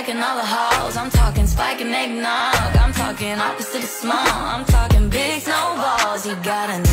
checking all the halls. I'm talking spike and eggnog. I'm talking opposite of small. I'm talking big snowballs. You gotta know